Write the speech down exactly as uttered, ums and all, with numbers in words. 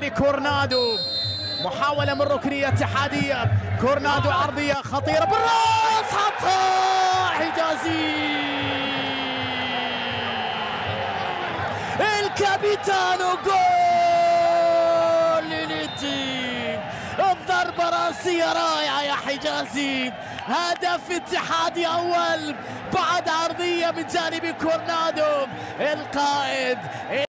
كورنادو محاولة من ركنية اتحادية. كورنادو عرضية خطيرة بالراس حطها حجازي. الكابيتانو جول للتيم. الضربة راسية رائعة يا حجازي. هدف اتحادي أول بعد عرضية من جانب كورنادو القائد.